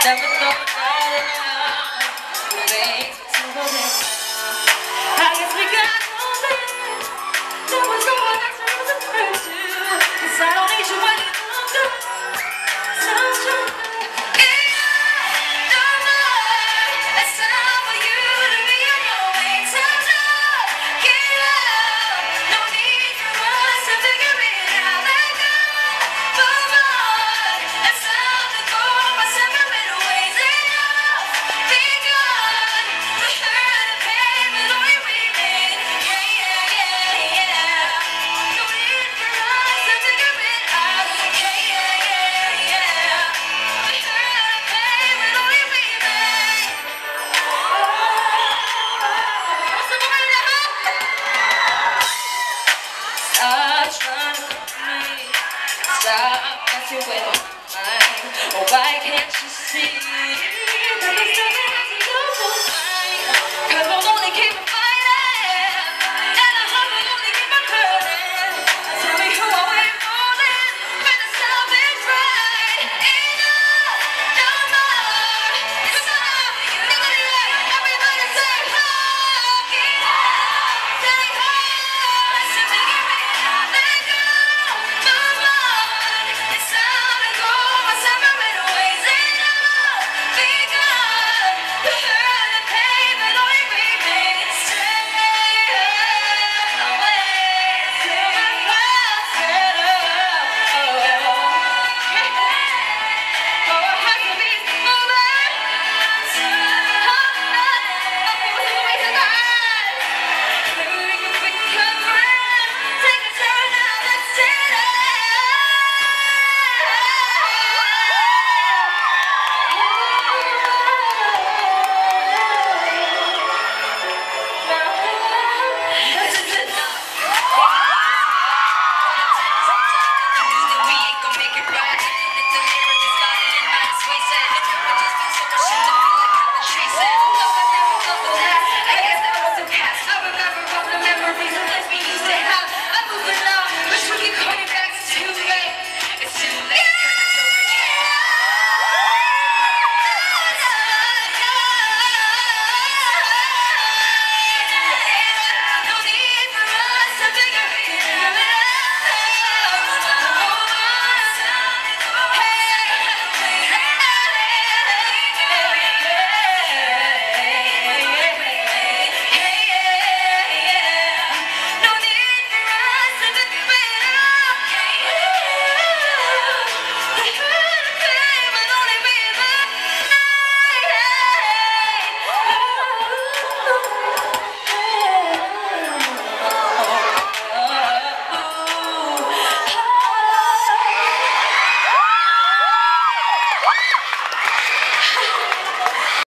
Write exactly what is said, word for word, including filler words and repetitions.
Never thought that it makes me so bad. I guess we got moving. There was no one else I was afraid to. 'Cause I don't need you any longer. Sounds true. Stop trying to call me. Stop messing with my mind. Oh, why can't you see that there's nothing